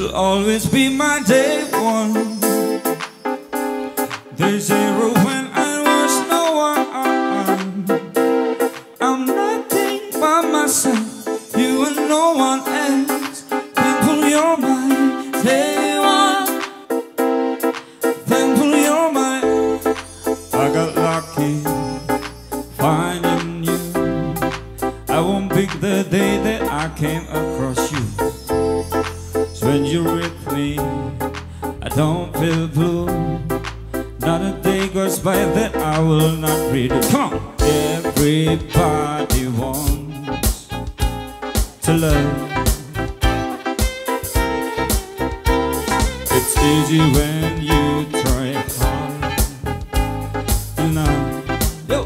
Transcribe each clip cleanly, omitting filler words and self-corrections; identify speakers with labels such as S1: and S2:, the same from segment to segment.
S1: You'll always be my day one, day zero when I was no one. I'm nothing by myself, you and no one else. Thankful you're my day one, thankful you're my. I got lucky finding you. I won't pick the day that I came across you. So when you're with me, I don't feel blue. Not a day goes by that I will not read it. Come on! Everybody wants to love. It's easy when you try hard enough. Yo!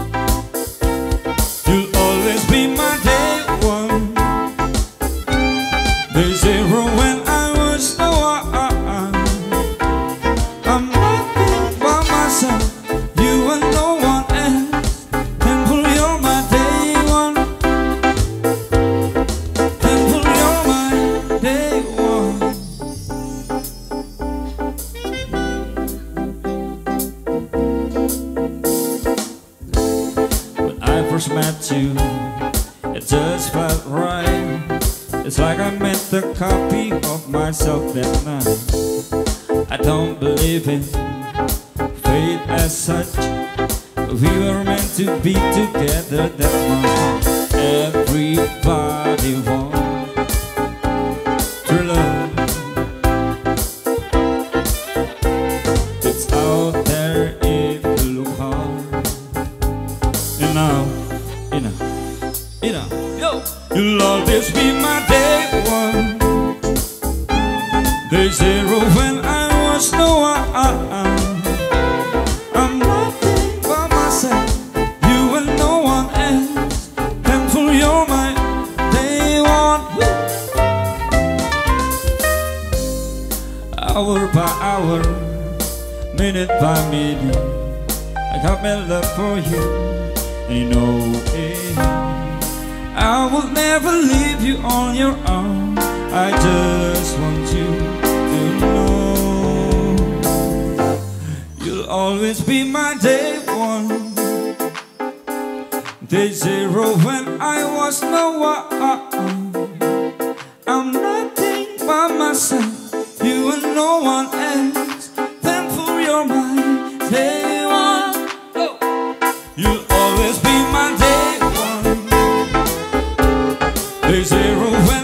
S1: You'll always be my day one, day zero when I was no one. I'm nothing by myself, you and no one else. Thankful you're my day one, thankful you're my day one. When I first met you, it just felt right. It's like I met the copy of myself that night. I don't believe in fate as such. We were meant to be together that much. Everybody wants true love. It's out there if you look hard enough, enough, enough. Yo! You'll always be my day one, day zero when I was no one. I'm nothing by myself, you and no one else. Thankful you're my day one. Hour by hour, minute by minute, I got my love for you, and you know it. I will never leave you on your own. I just want you to know you'll always be my day one, day zero when I was no one. I'm nothing by myself, you and no one else. Thankful you're my day one. You'll always be my day one, day zero when